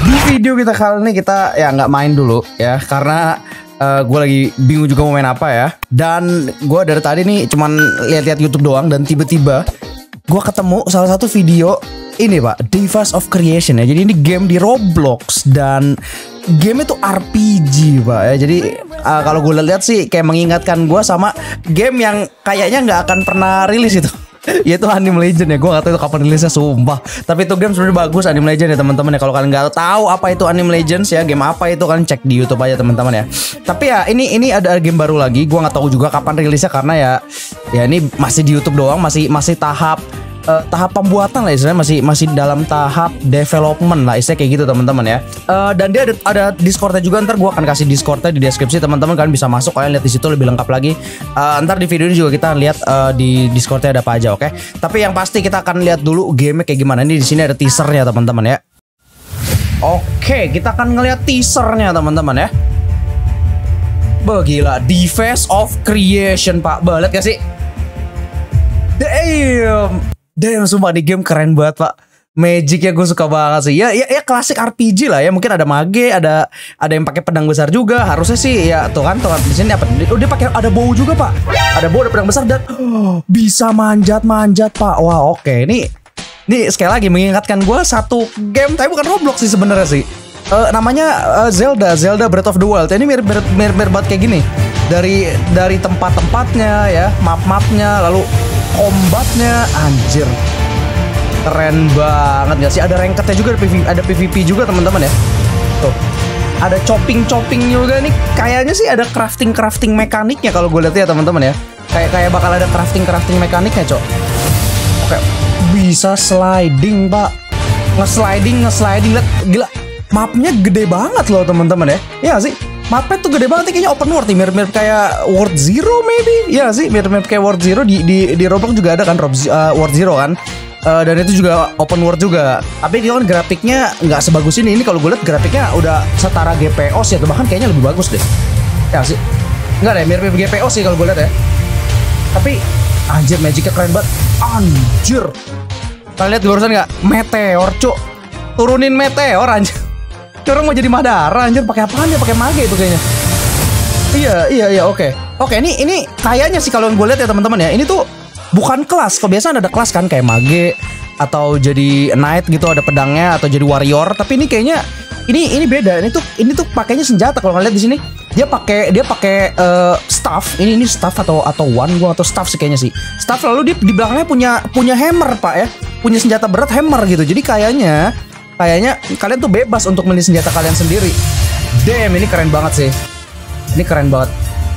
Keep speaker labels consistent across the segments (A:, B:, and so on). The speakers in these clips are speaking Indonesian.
A: Di video kita kali ini kita ya nggak main dulu ya, karena gue lagi bingung juga mau main apa ya. Dan gue dari tadi nih cuman lihat-lihat YouTube doang, dan tiba-tiba gue ketemu salah satu video ini Pak, Device of Creation ya. Jadi ini game di Roblox dan game itu RPG Pak ya. Jadi kalau gue lihat sih kayak mengingatkan gue sama game yang kayaknya nggak akan pernah rilis itu. Yaitu Anime Legend ya. Gue gak tahu itu kapan rilisnya, sumpah. Tapi itu game sebenarnya bagus, Anime Legend ya teman-teman ya. Kalau kalian nggak tahu apa itu Anime Legends ya, game apa itu, kalian cek di YouTube aja teman-teman ya. Tapi ya ini ada game baru lagi. Gue nggak tahu juga kapan rilisnya, karena ya ini masih di YouTube doang, masih tahap pembuatan lah istilahnya, masih dalam tahap development lah istilahnya kayak gitu teman-teman ya. Dan dia ada Discordnya juga, ntar gue akan kasih Discordnya di deskripsi teman-teman, kalian bisa masuk, kalian lihat di situ lebih lengkap lagi. Ntar di video ini juga kita lihat di Discordnya ada apa aja, oke? Tapi yang pasti kita akan lihat dulu gamenya kayak gimana. Ini di sini ada teasernya teman-teman ya. Oke, kita akan ngeliat teasernya teman-teman ya. Gila, Device of Creation Pak, lihat gak sih? Damn, sumpah di game keren banget Pak. Magicnya gue suka banget sih. Ya klasik RPG lah ya. Mungkin ada mage, ada yang pakai pedang besar juga. Harusnya sih ya tuh kan di sini apa? Dia pakai ada bow juga Pak. Ada bow, ada pedang besar, dan bisa manjat Pak. Wah, oke. Ini sekali lagi mengingatkan gue satu game, tapi bukan Roblox sih sebenarnya sih. Namanya Zelda Breath of the Wild. Ini mirip banget kayak gini. Dari tempat-tempatnya ya, map-mapnya, lalu kombatnya, anjir keren banget gak sih? Ada rankednya juga, ada PvP juga teman-teman ya. Tuh ada chopping juga nih. Kayaknya sih ada crafting mekaniknya kalau gue lihat ya teman-teman ya. Kayak bakal ada crafting mekaniknya cok. Oke, bisa sliding Pak, nge-sliding lihat, gila mapnya gede banget loh teman-teman ya. Iya sih, mapnya tuh gede banget, kayaknya open world nih, mirip kayak World Zero maybe. Ya sih, mirip kayak World Zero. Di Roblox juga ada kan World Zero kan. Dan itu juga open world juga. Tapi dia kan grafiknya nggak sebagus ini. Ini kalau gue lihat grafiknya udah setara GPO sih, atau bahkan kayaknya lebih bagus deh. Ya sih, nggak deh, mirip GPO sih kalau gue lihat ya. Tapi anjir, magicnya keren banget. Anjir, kalian lihat di barusan nggak? Meteor cuk, turunin meteor anjir. Orang mau jadi Madara anjir, pakai apaan ya? Pakai mage itu kayaknya. Iya, oke. Oke, ini kayaknya sih kalau gue lihat ya teman-teman ya, ini tuh bukan kelas. Kebiasaan ada kelas kan, kayak mage atau jadi knight gitu, ada pedangnya, atau jadi warrior. Tapi ini kayaknya ini beda. Ini tuh pakainya senjata. Kalau kalian lihat di sini, dia pakai staff. Ini staff atau wand, gua atau staff sih kayaknya sih. Staff, lalu dia di belakangnya punya hammer Pak ya. Punya senjata berat, hammer gitu. Jadi kayaknya kalian tuh bebas untuk milih senjata kalian sendiri. Damn, ini keren banget sih. Ini keren banget.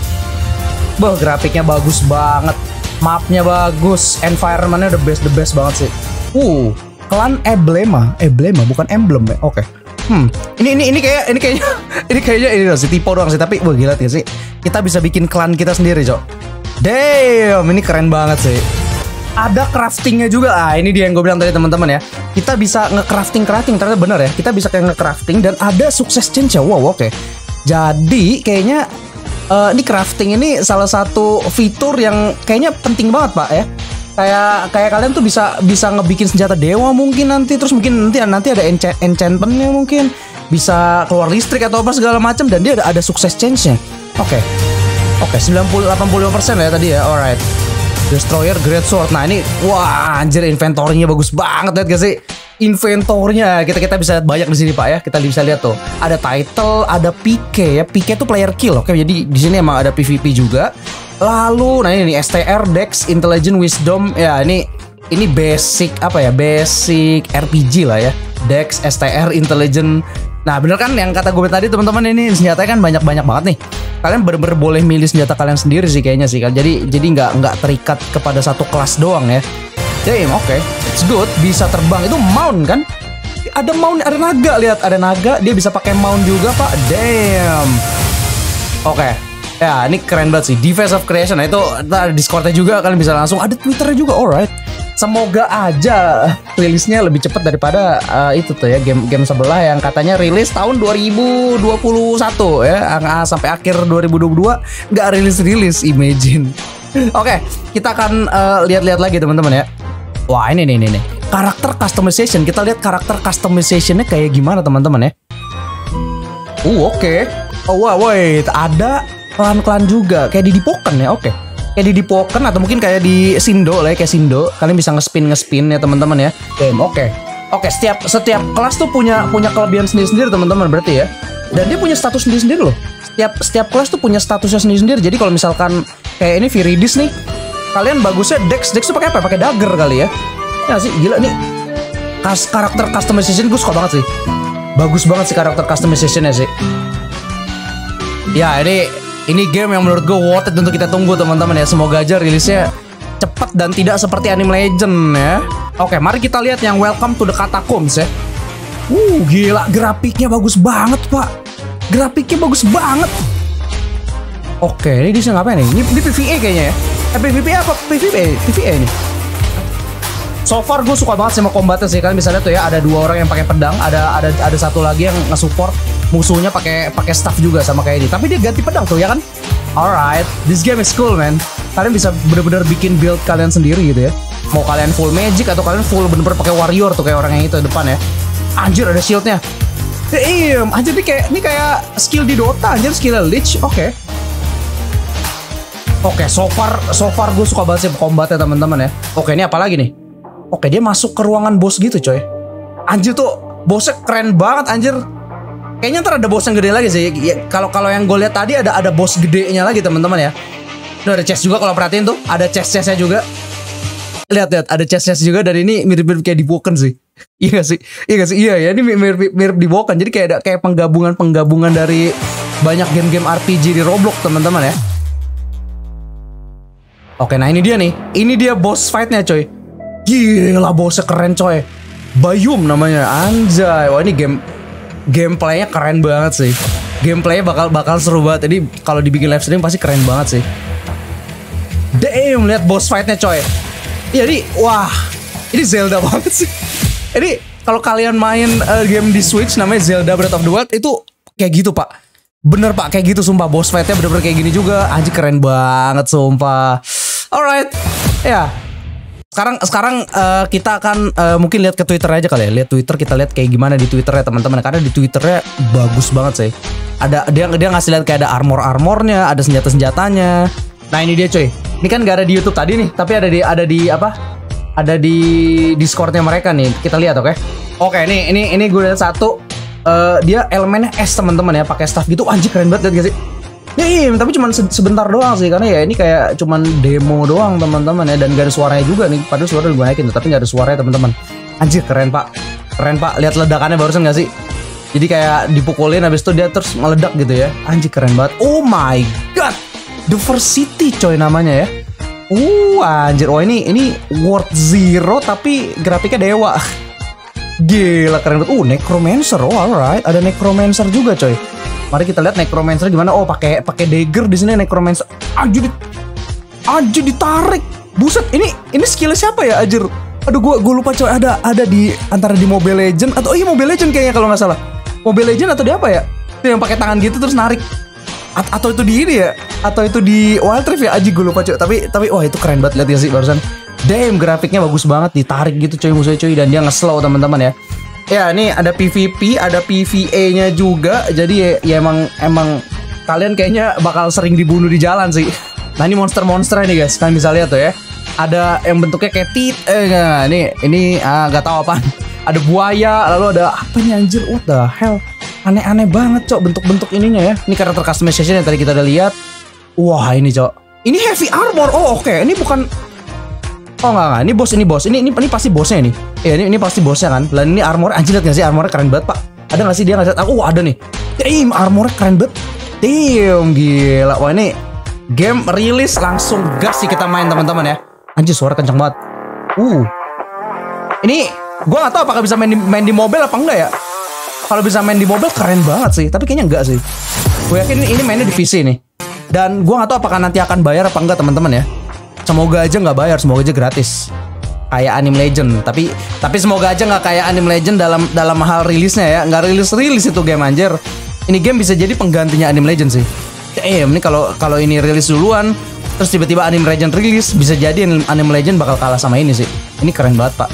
A: Grafiknya bagus banget. Mapnya bagus. Environmentnya the best banget sih. Klan Emblema bukan emblem ya. Oke. Ini kayaknya ini sih tipe doang sih, tapi gila sih. Kita bisa bikin klan kita sendiri, Cok. Damn, ini keren banget sih. Ada craftingnya juga. Ini dia yang gue bilang tadi teman-teman ya. Kita bisa nge-crafting, ternyata bener ya. Kita bisa kayak nge-crafting dan ada sukses change ya. Wow, oke. Jadi kayaknya ini crafting ini salah satu fitur yang kayaknya penting banget Pak ya. Kayak kalian tuh bisa ngebikin senjata dewa mungkin nanti, terus mungkin nanti ada enchantmentnya, mungkin bisa keluar listrik atau apa segala macam, dan dia ada sukses change-nya. Oke, 90-85% ya tadi ya. Alright. Destroyer Great Sword. Nah ini, wah anjir, inventory-nya bagus banget, lihat gak sih? Inventornya kita bisa lihat banyak di sini Pak ya. Kita bisa lihat tuh ada title, ada PK ya. PK tuh player kill. Oke, jadi di sini emang ada PvP juga. Lalu nah ini STR, Dex, Intelligence, Wisdom. Ya ini basic apa ya? Basic RPG lah ya. Dex, STR, Intelligence. Nah bener kan yang kata gue tadi teman-teman, ini senjatanya kan banyak banget nih. Kalian bener-bener boleh milih senjata kalian sendiri sih kayaknya sih kan. Jadi nggak terikat kepada satu kelas doang ya. Damn, oke, it's good. Bisa terbang, itu mount kan? Ada mount, ada naga, lihat ada naga. Dia bisa pakai mount juga Pak. Damn. Oke. Ya ini keren banget sih, Device of Creation. Nah itu ada Discordnya juga, kalian bisa langsung. Ada Twitternya juga, alright. Semoga aja rilisnya lebih cepat daripada itu tuh ya, game sebelah yang katanya rilis tahun 2021 ya, sampai akhir 2022 nggak rilis, imagine. Oke, kita akan lihat-lihat lagi teman-teman ya. Wah ini nih. karakter customization. Kita lihat karakter customizationnya kayak gimana teman-teman ya. Oke. Oh wait, ada klan-klan juga kayak di Dipoken ya. Oke. Kayak di Dipoken atau mungkin kayak di Shindo lah ya, kayak Shindo. Kalian bisa ngespin ya teman-teman ya. Oke, setiap kelas tuh punya kelebihan sendiri-sendiri teman-teman berarti ya. Dan dia punya status sendiri-sendiri loh. Setiap kelas tuh punya statusnya sendiri-sendiri. Jadi kalau misalkan kayak ini Viridis nih, kalian bagusnya Dex tuh pakai apa? Pakai dagger kali ya. Ya sih, gila nih. Karakter customization gue suka banget sih. Bagus banget sih karakter customizationnya sih. Ya, ini game yang menurut gue worth it untuk kita tunggu teman-teman ya. Semoga aja rilisnya cepat dan tidak seperti Anime Legend ya. Oke, mari kita lihat yang Welcome to the Catacombs ya. Gila, grafiknya bagus banget, Pak. Grafiknya bagus banget. Oke, ini bisa ngapain nih? Ini PvE kayaknya ya. PvP apa? PvE ini. So far gue suka banget sama combatnya sih. Kalian bisa lihat tuh ya, ada 2 orang yang pakai pedang, ada satu lagi yang nge-support musuhnya pakai staff juga sama kayak ini. Tapi dia ganti pedang tuh ya kan? Alright, this game is cool man. Kalian bisa bener-bener bikin build kalian sendiri gitu ya. Mau kalian full magic atau kalian full bener-bener pakai warrior tuh kayak orang yang itu depan ya. Anjir ada shieldnya. Anjir ini kayak skill di Dota anjir, skill Lich. Oke, so far gue suka banget sih combatnya teman-teman ya. Oke, ini apa lagi nih? Oke, dia masuk ke ruangan bos gitu coy. Anjir tuh bosnya keren banget anjir. Kayaknya ntar ada bos yang gede lagi sih. Ya, kalau yang gue lihat tadi ada bos gedenya lagi teman-teman ya. Tuh ada chest juga kalau perhatiin tuh, ada chestnya juga. Lihat ada chestnya juga, dan ini mirip-mirip kayak Dipoken sih. Iya sih? Iya ya, ini mirip Dipoken. Jadi kayak penggabungan dari banyak game-game RPG di Roblox teman-teman ya. Oke, nah ini dia nih. Ini dia boss fight-nya coy. Gila, bosnya keren coy. Bayum namanya, anjay. Wah, ini gameplaynya keren banget sih. Gameplaynya bakal seru banget. Jadi kalau dibikin live stream pasti keren banget sih. Damn, lihat boss fight-nya coy. Jadi, wah, ini Zelda banget sih. Ini kalau kalian main game di Switch namanya Zelda Breath of the Wild, itu kayak gitu pak. Bener pak, kayak gitu sumpah. Boss fight-nya bener-bener kayak gini juga. Anjir keren banget sumpah. Alright, ya. Sekarang kita akan mungkin lihat ke Twitter aja kali ya. Lihat Twitter, kita lihat kayak gimana di Twitternya teman-teman. Karena di Twitternya bagus banget sih. Dia ngasih lihat kayak ada armornya, ada senjatanya. Nah ini dia coy. Ini kan gak ada di YouTube tadi nih, tapi ada di apa? Ada di Discordnya mereka nih. Kita lihat oke. Oke, ini gue lihat satu. Dia elemennya S teman-teman ya, pakai staff gitu. Anjir keren banget, lihat gak sih? Iya, tapi cuma sebentar doang sih, karena ya ini kayak cuman demo doang teman-teman ya, dan gak ada suaranya juga nih. Padahal suara udah gue naikin, tapi gak ada suaranya teman-teman. Anjir keren pak, lihat ledakannya barusan gak sih? Jadi kayak dipukulin habis itu dia terus meledak gitu ya. Anjir keren banget. Oh my god, The First City coy namanya ya. Anjir, ini World Zero tapi grafiknya dewa. Gila keren banget. Necromancer, alright, ada Necromancer juga coy. Mari kita lihat Necromancer gimana. Pakai dagger di sini Necromancer. Anjir ditarik. Buset, ini skillnya siapa ya anjir? Aduh, gue lupa coy. Ada di antara di Mobile Legend atau Mobile Legend kayaknya kalau nggak salah. Mobile Legend atau di apa ya? Itu yang pakai tangan gitu terus narik. Atau itu di ini ya? Atau itu di Wild Rift ya? Anjir gue lupa coy. Tapi wah itu keren banget, lihat ya sih barusan. Damn, grafiknya bagus banget, ditarik gitu coy musuhnya coy, dan dia nge-slow teman-teman ya. Ya, ini ada PvP, ada PvE-nya juga. Jadi ya emang kalian kayaknya bakal sering dibunuh di jalan sih. Nah, ini monster-monster nih guys. Kalian bisa lihat tuh ya. Ada yang bentuknya kayak ini nggak tahu apaan. Ada buaya, lalu ada apa nih anjir? What the hell? Aneh-aneh banget, Cok, bentuk-bentuk ininya ya. Ini karakter customization yang tadi kita udah lihat. Wah, ini, Cok. Ini heavy armor. Oh, oke. Ini bukan. Oh enggak, ini bos. Ini pasti bosnya nih. Ya, ini pasti bosnya kan. Dan ini armor, anjir lihat gak sih armornya keren banget, Pak. Ada gak sih dia ngasih? Ada nih. Damn, armornya keren banget. Damn, gila. Wah, ini game rilis langsung gas sih kita main teman-teman ya. Anjir, suara kencang banget. Ini gua gak tahu apakah bisa main di mobile apa enggak ya. Kalau bisa main di mobile keren banget sih, tapi kayaknya enggak sih. Gue yakin ini mainnya di PC nih. Dan gua gak tahu apakah nanti akan bayar apa enggak teman-teman ya. Semoga aja nggak bayar, semoga aja gratis kayak Anime Legend. Tapi semoga aja nggak kayak Anime Legend dalam hal rilisnya ya. Nggak rilis itu game anjir. Ini game bisa jadi penggantinya Anime Legend sih. Ini kalau ini rilis duluan, terus tiba-tiba Anime Legend rilis, bisa jadi Anime Legend bakal kalah sama ini sih. Ini keren banget pak.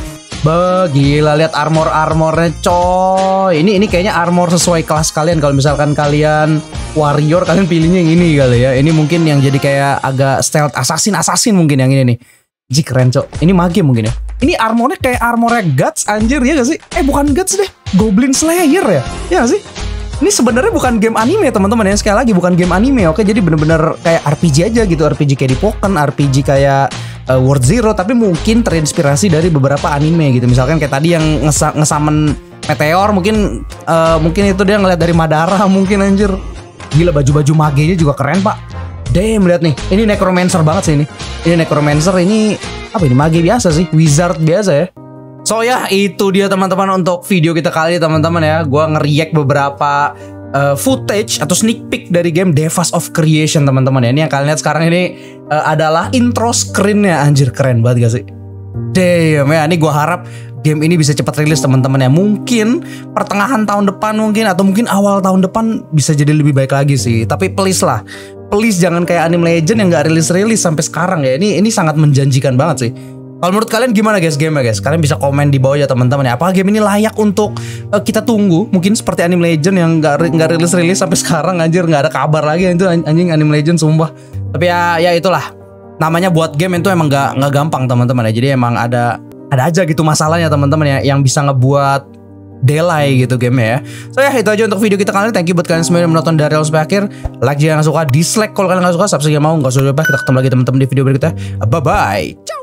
A: Gila, lihat armornya coy. Ini kayaknya armor sesuai kelas kalian. Kalau misalkan kalian warrior, kalian pilihnya yang ini kali ya. Ini mungkin yang jadi kayak agak stealth assassin mungkin yang ini nih. Ji keren cok. Ini mage mungkin ya. Ini armornya kayak armornya Guts anjir ya gak sih? Bukan Guts deh, Goblin Slayer ya. Ya gak sih? Ini sebenarnya bukan game anime teman-teman ya. Sekali lagi bukan game anime. Oke, jadi bener-bener kayak RPG aja gitu. RPG kayak di Pokken, RPG kayak World Zero, tapi mungkin terinspirasi dari beberapa anime gitu. Misalkan kayak tadi yang ngesamen meteor, mungkin itu dia ngeliat dari Madara mungkin anjir. Gila, baju-baju magenya juga keren pak. Damn, lihat nih. Ini necromancer banget sih ini. Ini necromancer, ini apa ini, mage biasa sih, wizard biasa ya. So ya, itu dia teman-teman untuk video kita kali ini teman-teman ya. Gua nge-react beberapa footage atau sneak peek dari game Devas of Creation teman-teman ya. Ini yang kalian lihat sekarang ini adalah intro screennya. Anjir, keren banget gak sih? Damn ya, ini gue harap game ini bisa cepat rilis teman-teman ya. Mungkin pertengahan tahun depan mungkin, atau mungkin awal tahun depan bisa jadi lebih baik lagi sih. Tapi please lah, please jangan kayak Anime Legend yang gak rilis-rilis sampai sekarang ya. Ini sangat menjanjikan banget sih. Kalau menurut kalian gimana guys game-nya guys? Kalian bisa komen di bawah ya teman-teman ya. Apakah game ini layak untuk kita tunggu? Mungkin seperti Anime Legend yang nggak rilis-rilis sampai sekarang anjir, nggak ada kabar lagi itu anjing Anime Legend sumpah. Tapi ya itulah. Namanya buat game itu emang nggak gampang teman-teman ya. Jadi emang ada aja gitu masalahnya teman-teman ya, yang bisa ngebuat delay gitu game ya. So ya itu aja untuk video kita kali ini. Thank you buat kalian semua yang menonton dari awal sampai akhir. Like jika nggak suka, dislike kalau kalian nggak suka, subscribe mau nggak suka. Kita ketemu lagi teman-teman di video berikutnya. Bye bye.